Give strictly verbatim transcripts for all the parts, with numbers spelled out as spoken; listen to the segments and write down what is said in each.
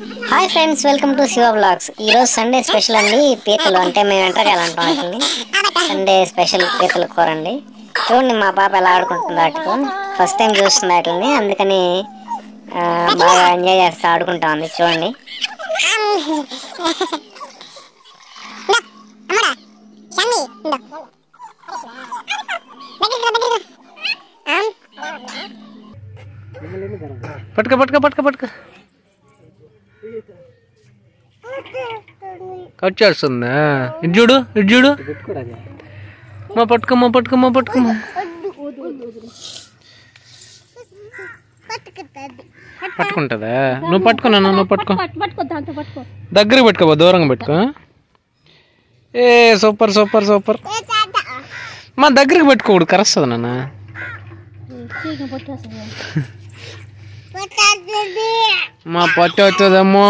Hi friends, welcome to SivaVlogs. ఈరోజు Sunday special అండి. పీతలు అంటే మేము ఎంటకాయలు అంటాం వాటిని. సండే స్పెషల్ పీతల కూర అండి. చూడండి మా పాప ఎలా ఆడుకుంటుందో వాటితో. ఫస్ట్ టైం చూస్తుంది వాటిని, అందుకని బాగా ఎంజాయ్ చేస్తూ ఆడుకుంటా ఉంది. చూడండి. పట్టుక పట్టుక పట్టుక పట్టుక కట్ చేస్తుందా? ఇటు చూడు, ఇటు చూడు. మా పట్టుక మా పట్టుక మా పట్టుక పట్టుకుంటుందా? నువ్వు పట్టుకున్నా, నువ్వు పట్టుకో. దగ్గరికి పెట్టుకోబో, దూరంగా పెట్టుకో. ఏ సూపర్ సూపర్ సూపర్. మా దగ్గరికి పెట్టుకోకూడదు, కరస్తుంది నాన్న. మా పట్టు అవుతుందమ్మో.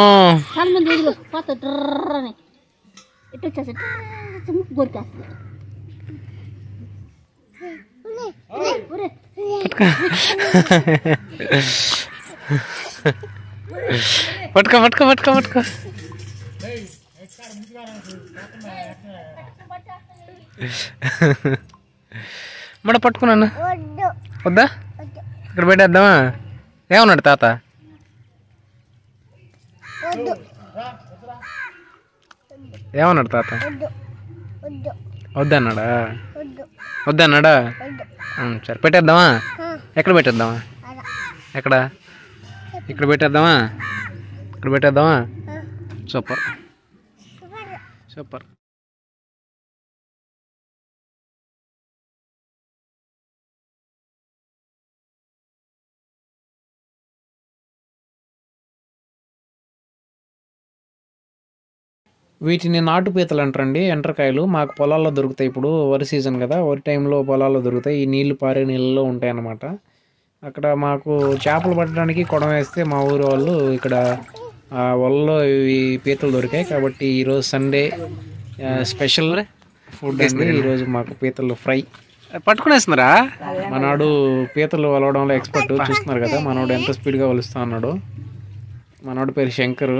పట్టుకో పట్టుకో పట్టుకో పట్టుకో. మన పట్టుకున్నా వద్దా? ఇక్కడ పెట్టేద్దామా? ఏమన్నాడు తాత? ఏమన్నాడు తాత? వద్దన్నాడా? వద్దన్నాడా? సరే పెట్టేద్దామా? ఎక్కడ పెట్టేద్దామా? ఎక్కడ? ఇక్కడ పెట్టేద్దామా? ఇక్కడ పెట్టేద్దామా? Super super. వీటిని నాటు పీతలు అంటారండి, ఎండ్రకాయలు. మాకు పొలాల్లో దొరుకుతాయి. ఇప్పుడు వరి సీజన్ కదా, వరి టైంలో పొలాల్లో దొరుకుతాయి. ఈ నీళ్లు పారే నీళ్ళలో ఉంటాయి అన్నమాట. అక్కడ మాకు చేపలు పట్టడానికి కొడం వేస్తే మా ఊరు వాళ్ళు ఇక్కడ వలలో ఇవి పీతలు దొరికాయి. కాబట్టి ఈరోజు సండే స్పెషల్ ఫుడ్ అండి. ఈరోజు మాకు పీతలు ఫ్రై పట్టుకునేస్తున్నారా? మనోడు పీతలు వలవడంలో ఎక్స్పర్ట్, చూస్తున్నారు కదా మనోడు ఎంత స్పీడ్గా వలుస్తా అన్నాడు. మనోడు పేరు శంకర్.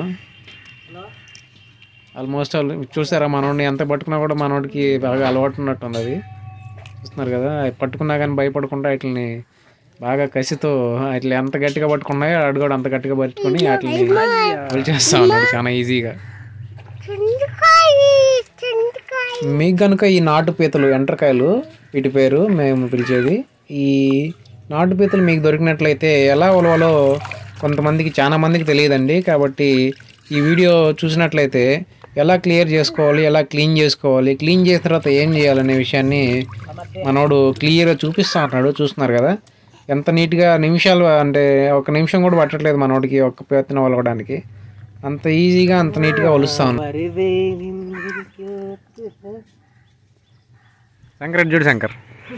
ఆల్మోస్ట్ ఆల్ చూసారా, మనోడిని ఎంత పట్టుకున్నా కూడా మనోడికి బాగా అలవాటు ఉన్నట్టు ఉంది. అది చూస్తున్నారు కదా, పట్టుకున్నా కానీ భయపడకుండా వాటిని బాగా కసితో ఇట్లా ఎంత గట్టిగా పట్టుకున్నాయో అడు కూడా అంత గట్టిగా పట్టుకొని వాటిని వలిచేస్తా ఉన్నాడు చాలా ఈజీగా. మీకు కనుక ఈ నాటు పీతలు ఎండ్రకాయలు వీటి పేరు మేము పిలిచేది, ఈ నాటు పీతలు మీకు దొరికినట్లయితే ఎలా ఉలవలో కొంతమందికి చాలా మందికి తెలియదండి. కాబట్టి ఈ వీడియో చూసినట్లయితే ఎలా క్లియర్ చేసుకోవాలి, ఎలా క్లీన్ చేసుకోవాలి, క్లీన్ చేసిన తర్వాత ఏం చేయాలనే విషయాన్ని మనోడు క్లియర్గా చూపిస్తూ ఉంటున్నాడు. చూస్తున్నారు కదా ఎంత నీట్గా, నిమిషాలు అంటే ఒక నిమిషం కూడా పట్టట్లేదు మనోడికి ఒక్క పీతను వలవడానికి. అంత ఈజీగా అంత నీట్గా వలుస్తా ఉన్నాడు. శంకర్ చూడు, శంకర్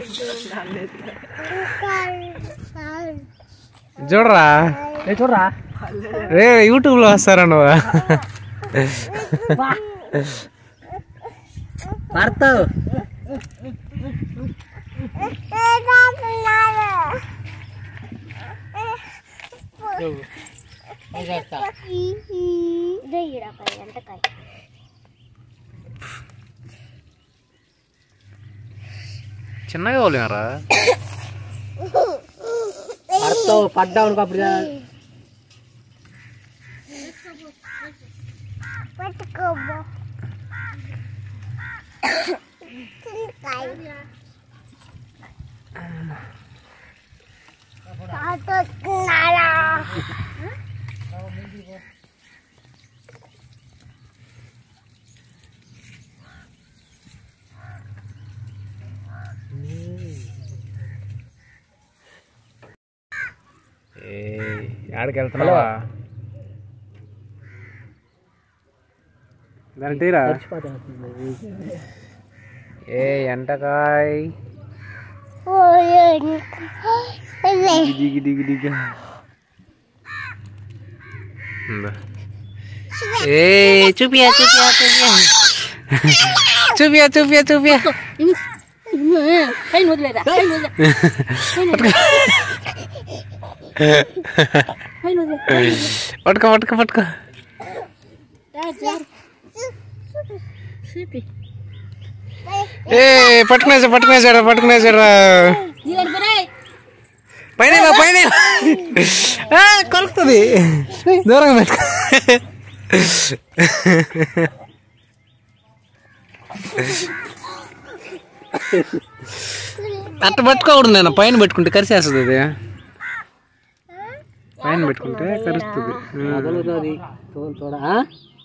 చూడరా చూడరా రే, యూట్యూబ్లో వస్తారా నువ్వు? చిన్నగా వలినారా? పడ్డావు అప్పుడు ఆడికి వెళ్తున్నావా? దాని తీరా ఏ ఎంటకాయ దిగి దిగి దిగి ఏ చూపియా చూపియా చూపియా చూపియా చూపియా చూపియా పట్టుకో పట్టుకో పట్టుకో ఏ పట్టుకునేసా పట్టుకునేసాడా పట్టుకునేసాడా పైన పైన కలుపుతుంది దూరంగా పెట్టు అట్ట పట్టుకోకూడదు నేను పైన పెట్టుకుంటే కరిసేస్తుంది అది పైన పెట్టుకుంటే కరుస్తుంది